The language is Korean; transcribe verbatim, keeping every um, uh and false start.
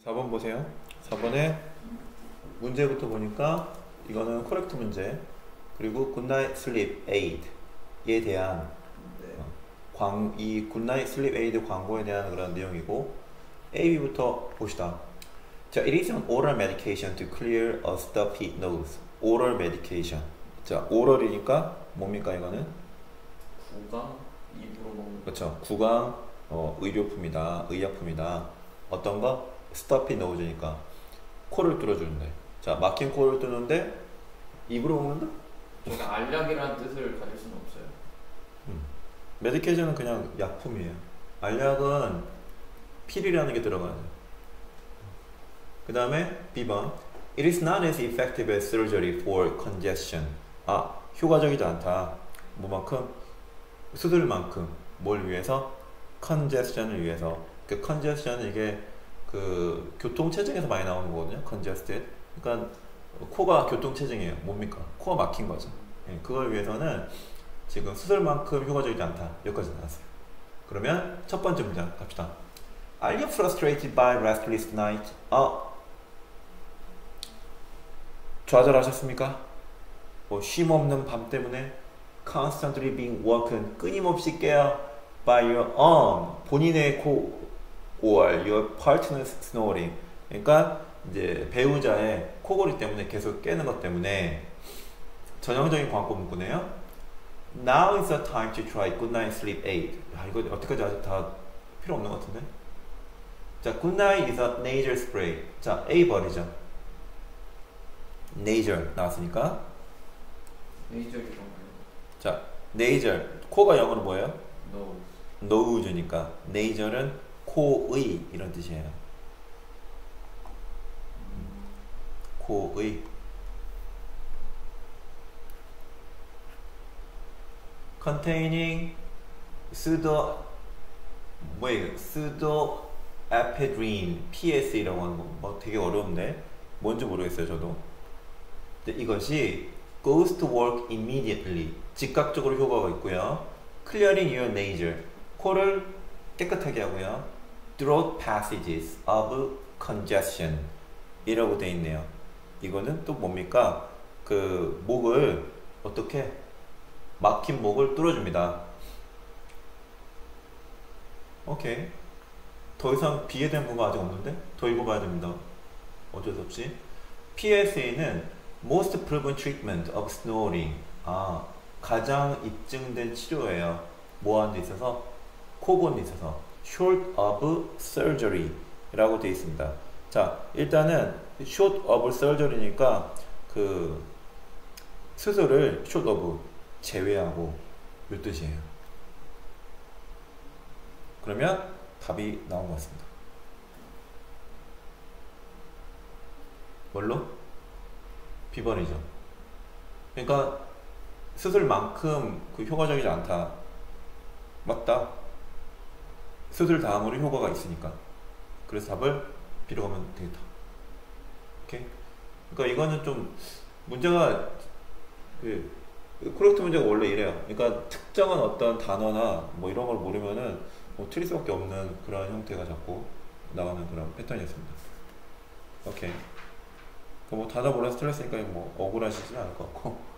사 번 보세요. 사 번에 문제부터 보니까 이거는 코렉트 문제, 그리고 굿나잇 슬립 에이드에 대한 네. 어, 광, 이 굿나잇 슬립 에이드 광고에 대한 그런 내용이고, A, B부터 봅시다. 자, it is an oral medication to clear a stuffy nose. oral medication. 자, oral이니까 뭡니까 이거는? 구강 입으로 먹는. 그렇죠. 구강 어, 의료품이다, 의약품이다. 어떤 거? stuffy nose니까 코를 뚫어주는데. 자, 막힌 코를 뚫는데 입으로 먹는다? 그러니까 알약이라는 뜻을 가질 수는 없어요. 음. 메디케이션은 그냥 약품이에요. 알약은 필이라는 게 들어가요. 그 다음에 비 번 It is not as effective as surgery for congestion. 아, 효과적이지 않다. 뭐만큼? 수술만큼. 뭘 위해서? congestion을 위해서. 그 congestion은 이게 그 교통체증에서 많이 나오는 거거든요. congested. 그러니까 코가 교통체증이에요. 뭡니까? 코가 막힌 거죠. 예, 그걸 위해서는 지금 수술만큼 효과적이지 않다. 여기까지 나왔어요. 그러면 첫 번째 문장 갑시다. Are you frustrated by restless night? 아, 좌절하셨습니까? 뭐 쉼없는 밤 때문에 constantly being woken, 끊임없이 깨어 by your own, 본인의 코 or your partner's snoring. 그러니까 이제 배우자의 코골이 때문에 계속 깨는 것 때문에. 전형적인 광고 문구네요. Now is the time to try good night sleep aid. 아, 이거 어떻게까지 아직 다 필요 없는 것 같은데. 자, good night is a nasal spray. 자, A 버리죠. nasal 나왔으니까. 네이저 이런 거요. 자, nasal 코가 영어로 뭐예요? No. nose니까 nasal은 코의 이런 뜻이에요. 코의. containing pseudo 뭐예요? pseudoephedrine 피에스이라고 하는 거 뭐 되게 어려운데 뭔지 모르겠어요 저도. 근데 이것이 goes to work immediately 즉각적으로 효과가 있고요. clearing your nasal 코를 깨끗하게 하고요. throat passages of congestion 이라고 돼 있네요. 이거는 또 뭡니까? 그 목을 어떻게 막힌 목을 뚫어줍니다. 오케이. 더 이상 B에 대한 부분가 아직 없는데? 더 읽어봐야 됩니다. 어쩔 수 없이. 피에스에이는 most proven treatment of snoring. 아, 가장 입증된 치료예요. 뭐 하는 데 있어서? 코골에 있어서. short of surgery 라고 되어 있습니다. 자, 일단은 short of surgery니까 그 수술을 short of 제외하고 이 뜻이에요. 그러면 답이 나온 것 같습니다. 뭘로? 비 번이죠. 그러니까 수술만큼 그 효과적이지 않다. 맞다. 수술 다음으로 효과가 있으니까. 그래서 답을 B로 가면 되겠다. 오케이. 그러니까 이거는 좀 문제가 그 코렉트 문제가 원래 이래요. 그러니까 특정한 어떤 단어나 뭐 이런 걸 모르면은 뭐 틀릴 수밖에 없는 그런 형태가 자꾸 나오는 그런 패턴이었습니다. 오케이. 뭐 단어 몰라서 틀렸으니까 뭐 억울하시진 않을 것 같고.